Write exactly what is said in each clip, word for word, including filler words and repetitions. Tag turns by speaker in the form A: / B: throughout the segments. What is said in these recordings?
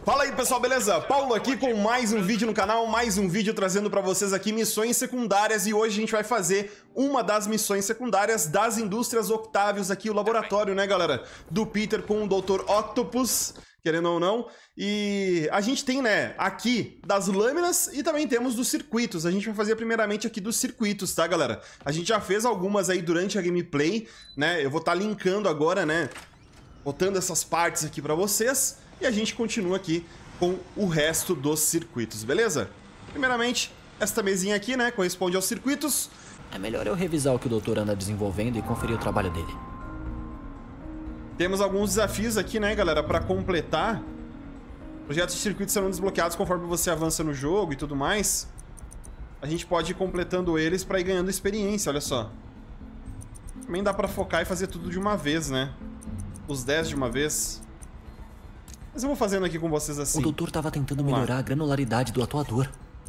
A: Fala aí pessoal, beleza? Paulo aqui com mais um vídeo no canal, mais um vídeo trazendo pra vocês aqui missões secundárias e hoje a gente vai fazer uma das missões secundárias das Indústrias Octavius aqui, o laboratório, né galera, do Peter com o doutor Octopus, querendo ou não, e a gente tem, né, aqui das lâminas e também temos dos circuitos. A gente vai fazer primeiramente aqui dos circuitos, tá galera? A gente já fez algumas aí durante a gameplay, né, eu vou estar linkando agora, né, botando essas partes aqui pra vocês. E a gente continua aqui com o resto dos circuitos, beleza? Primeiramente, esta mesinha aqui, né, corresponde aos circuitos.
B: É melhor eu revisar o que o doutor anda desenvolvendo e conferir o trabalho dele.
A: Temos alguns desafios aqui, né, galera, para completar. Projetos de circuitos serão desbloqueados conforme você avança no jogo e tudo mais. A gente pode ir completando eles para ir ganhando experiência, olha só. Também dá para focar e fazer tudo de uma vez, né? Os dez de uma vez. Mas eu vou fazendo aqui com vocês assim.
B: O doutor estava tentando melhorar a granularidade do atuador.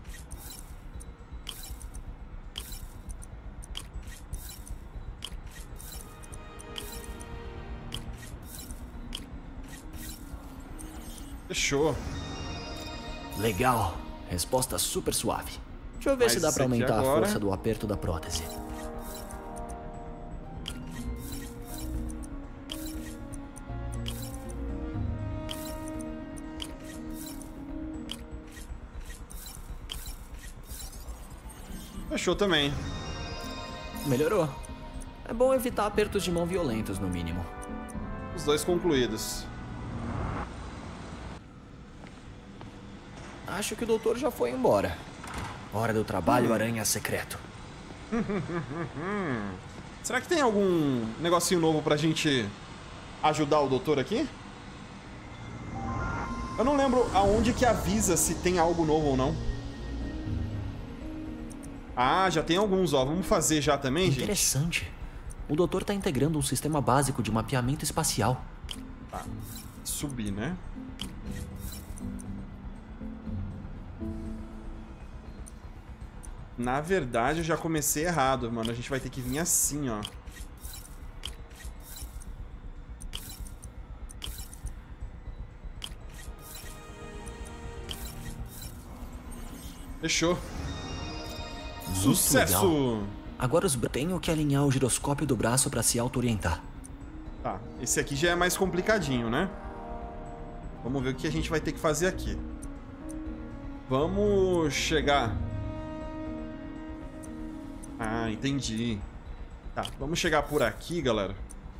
A: Fechou.
B: Legal. Resposta super suave. Deixa eu ver
A: Mas
B: se dá pra aumentar
A: agora...
B: a força do aperto da prótese.
A: Fechou também.
B: Melhorou. É bom evitar apertos de mão violentos, no mínimo.
A: Os dois concluídos.
B: Acho que o doutor já foi embora. Hora do trabalho, hum. Aranha secreto.
A: Será que tem algum negocinho novo pra gente ajudar o doutor aqui? Eu não lembro aonde que avisa se tem algo novo ou não. Ah, já tem alguns, ó. Vamos fazer já também, gente?
B: Interessante. O doutor tá integrando um sistema básico de mapeamento espacial.
A: Tá. Subir, né? Na verdade, eu já comecei errado, mano. A gente vai ter que vir assim, ó. Fechou. Sucesso!
B: Legal. Agora os tenho que alinhar o giroscópio do braço para se auto-orientar.
A: Tá, esse aqui já é mais complicadinho, né? Vamos ver o que a gente vai ter que fazer aqui. Vamos chegar... Ah, entendi. Tá, vamos chegar por aqui, galera.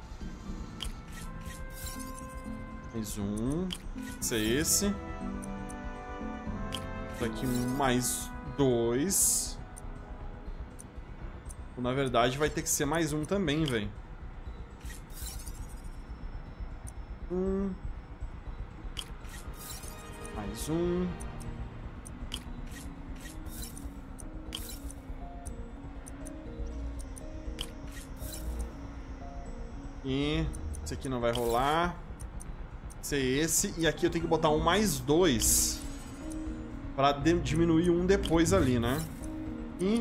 A: Mais um. Esse é esse. Aqui mais dois. Na verdade, vai ter que ser mais um também, velho. Um. Mais um. E esse aqui não vai rolar. Esse é esse. E aqui eu tenho que botar um mais dois. Pra diminuir um depois ali, né? E...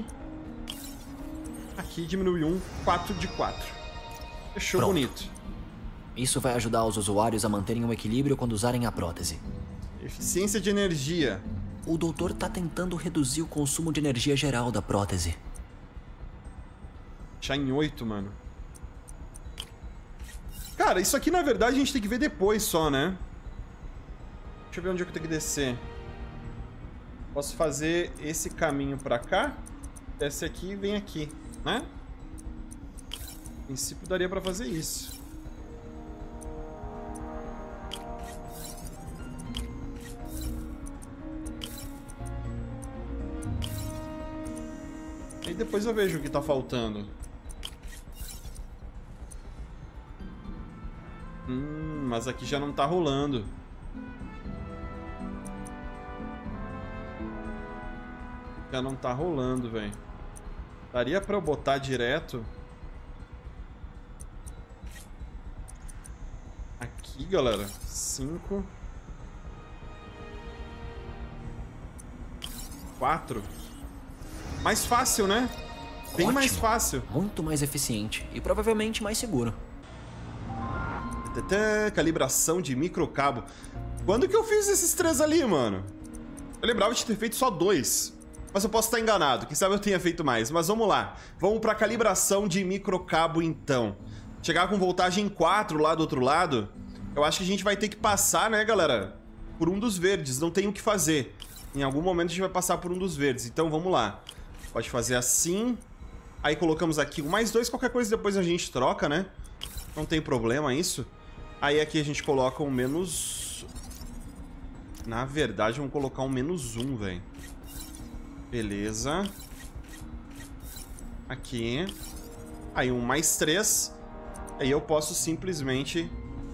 A: aqui diminui um, quatro de quatro. Fechou. Pronto. Bonito.
B: Isso vai ajudar os usuários a manterem o equilíbrio quando usarem a prótese.
A: Eficiência de energia.
B: O doutor tá tentando reduzir o consumo de energia geral da prótese.
A: Já em oito, mano. Cara, isso aqui na verdade a gente tem que ver depois só, né? Deixa eu ver onde é que eu tenho que descer. Posso fazer esse caminho pra cá. Desce aqui e vem aqui, né? A princípio daria pra fazer isso. E depois eu vejo o que tá faltando. Hum, mas aqui já não tá rolando. Já não tá rolando, velho. Daria pra eu botar direto aqui, galera. Cinco. Quatro. Mais fácil, né? Bem
B: Ótimo.
A: mais fácil.
B: Muito mais eficiente e provavelmente mais seguro.
A: Tadã, calibração de microcabo. Quando que eu fiz esses três ali, mano? Eu lembrava de ter feito só dois. Mas eu posso estar enganado. Quem sabe eu tenha feito mais. Mas vamos lá. Vamos pra calibração de microcabo, então. Chegar com voltagem quatro lá do outro lado. Eu acho que a gente vai ter que passar, né, galera? Por um dos verdes. Não tem o que fazer. Em algum momento a gente vai passar por um dos verdes. Então vamos lá. Pode fazer assim. Aí colocamos aqui o mais dois. Qualquer coisa depois a gente troca, né? Não tem problema isso. Aí aqui a gente coloca um menos... Na verdade, vamos colocar um menos um, velho. Beleza. Aqui. Aí um mais três. Aí eu posso simplesmente...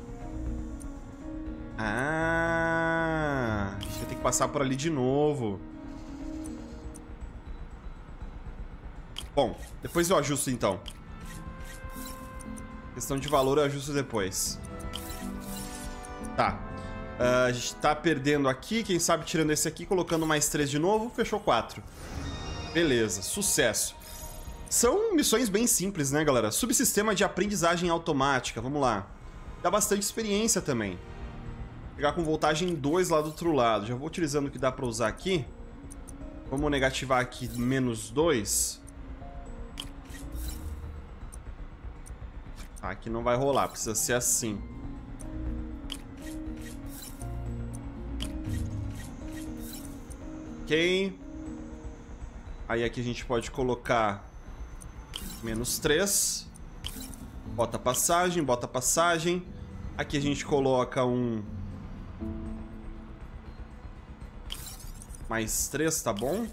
A: Ah... A gente vai ter que passar por ali de novo. Bom, depois eu ajusto então. Questão de valor eu ajusto depois. Tá. Uh, a gente tá perdendo aqui. Quem sabe tirando esse aqui, colocando mais três de novo. Fechou quatro. Beleza, sucesso. São missões bem simples, né, galera? Subsistema de aprendizagem automática. Vamos lá. Dá bastante experiência também. Pegar com voltagem dois lá do outro lado. Já vou utilizando o que dá pra usar aqui. Vamos negativar aqui menos dois. Ah, aqui não vai rolar. Precisa ser assim. Ok. Aí aqui a gente pode colocar menos três. Bota passagem, bota passagem. Aqui a gente coloca um... Mais três, tá bom?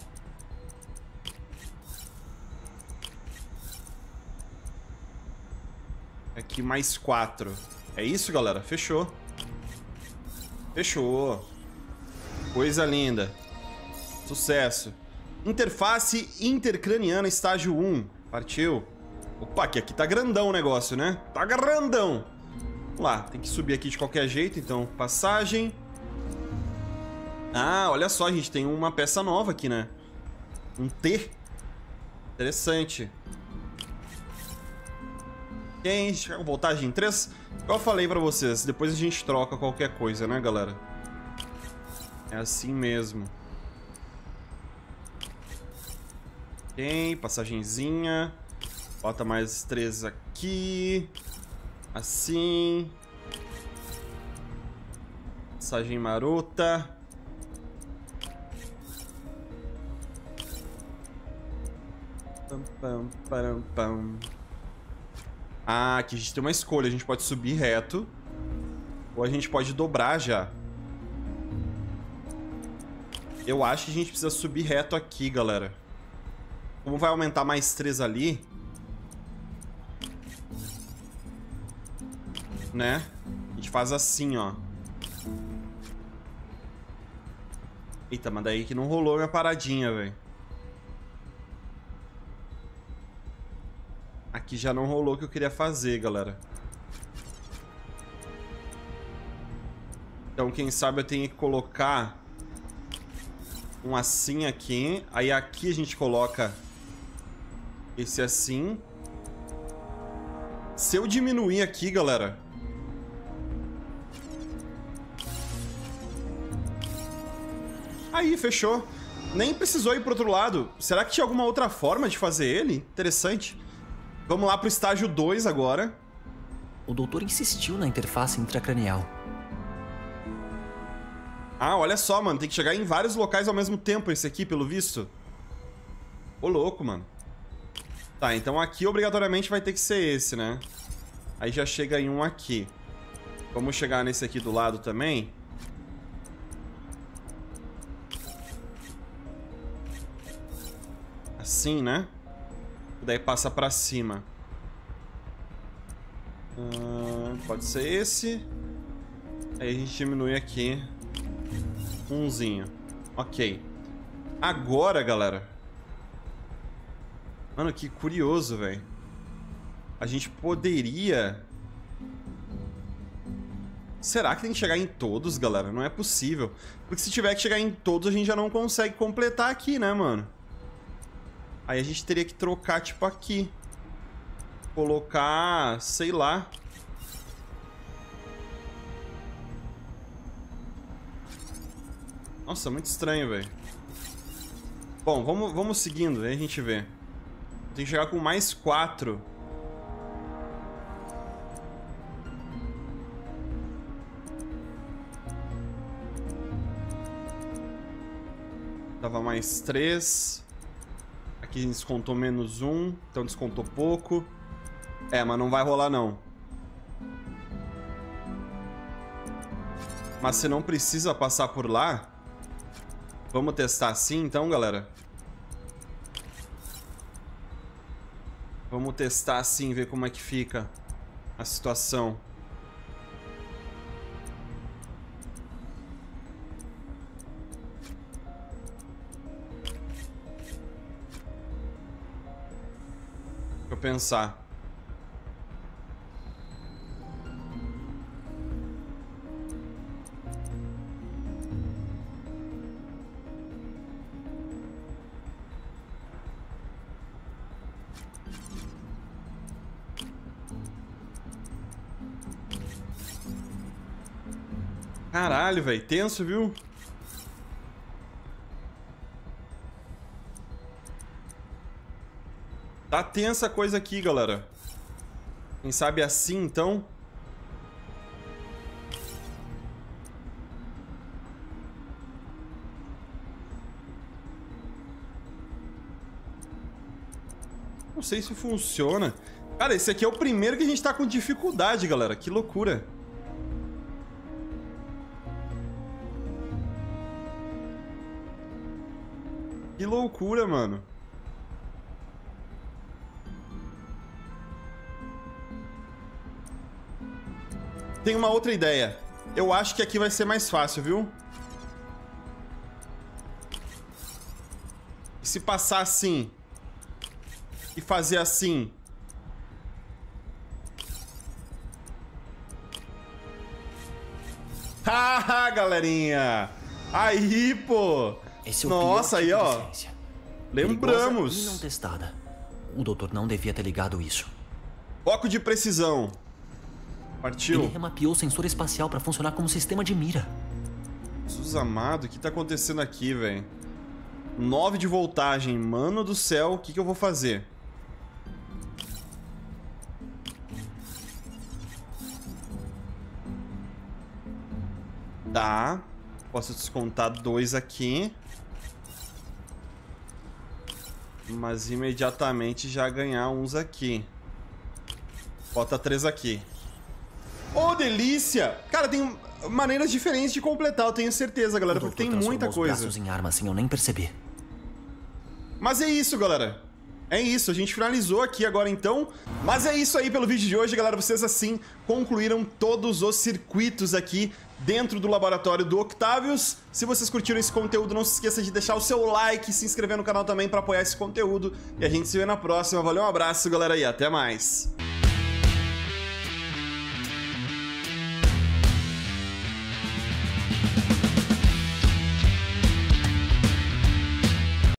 A: Aqui mais quatro. É isso, galera? Fechou. Fechou. Coisa linda. Sucesso. Interface intercraniana estágio um. Partiu. Opa, que aqui tá grandão o negócio, né? Tá grandão. Vamos lá, tem que subir aqui de qualquer jeito, então passagem. Ah, olha só, a gente tem uma peça nova aqui, né? Um T. Interessante. Ok, chega com voltagem três. Igual eu falei pra vocês, depois a gente troca qualquer coisa, né, galera? É assim mesmo. Ok, passagenzinha. Bota mais três aqui. Assim. Passagem marota. Pam, pam, param, pam. Ah, aqui a gente tem uma escolha. A gente pode subir reto. Ou a gente pode dobrar já. Eu acho que a gente precisa subir reto aqui, galera. Como vai aumentar mais três ali... Né? A gente faz assim, ó. Eita, mas daí que não rolou minha paradinha, velho. Aqui já não rolou o que eu queria fazer, galera. Então, quem sabe eu tenho que colocar um assim aqui. Aí aqui a gente coloca esse assim. Se eu diminuir aqui, galera... Aí, fechou. Nem precisou ir pro outro lado. Será que tinha alguma outra forma de fazer ele? Interessante. Vamos lá pro estágio dois agora.
B: O doutor insistiu na interface intracranial.
A: Ah, olha só, mano. Tem que chegar em vários locais ao mesmo tempo esse aqui, pelo visto. Ô, louco, mano. Tá, então aqui obrigatoriamente vai ter que ser esse, né? Aí já chega em um aqui. Vamos chegar nesse aqui do lado também. Assim, né? Daí passa pra cima. Hum, pode ser esse. Aí a gente diminui aqui. Umzinho. Ok. Agora, galera. Mano, que curioso, velho. A gente poderia... Será que tem que chegar em todos, galera? Não é possível. Porque se tiver que chegar em todos, a gente já não consegue completar aqui, né, mano? Aí a gente teria que trocar, tipo, aqui. Colocar, sei lá. Nossa, muito estranho, velho. Bom, vamos, vamos seguindo, aí a gente vê. Tem que chegar com mais quatro. Tava mais três. Aqui descontou menos um, então descontou pouco. É, mas não vai rolar não. Mas você não precisa passar por lá. Vamos testar assim então, galera. Vamos testar assim, ver como é que fica a situação. Deixa eu pensar. Caralho, velho, tenso, viu? Tá tensa a coisa aqui, galera. Quem sabe assim, então? Não sei se funciona. Cara, esse aqui é o primeiro que a gente tá com dificuldade, galera. Que loucura. Que loucura, mano. Tem uma outra ideia. Eu acho que aqui vai ser mais fácil, viu? E se passar assim e fazer assim? Haha, galerinha! Aí, pô!
B: Esse é o
A: Nossa, aí,
B: pior tipo
A: ó.
B: de ciência.
A: Lembramos.
B: Perigosa e não testada. O doutor não devia ter ligado isso.
A: Foco de precisão. Partiu.
B: Ele remapeou o sensor espacial para funcionar como sistema de mira.
A: Jesus amado, o que tá acontecendo aqui, velho? nove de voltagem. Mano do céu, o que que eu vou fazer? Tá. Posso descontar dois aqui. Mas imediatamente já ganhar uns aqui. Bota três aqui. Ô, delícia! Cara, tem maneiras diferentes de completar, eu tenho certeza, galera, porque tem muita coisa.
B: Os braços em arma assim, eu nem percebi.
A: Mas é isso, galera. É isso, a gente finalizou aqui agora então. Mas é isso aí pelo vídeo de hoje, galera. Vocês assim concluíram todos os circuitos aqui dentro do laboratório do Octavius. Se vocês curtiram esse conteúdo, não se esqueça de deixar o seu like e se inscrever no canal também para apoiar esse conteúdo. E a gente se vê na próxima. Valeu, um abraço, galera, e até mais.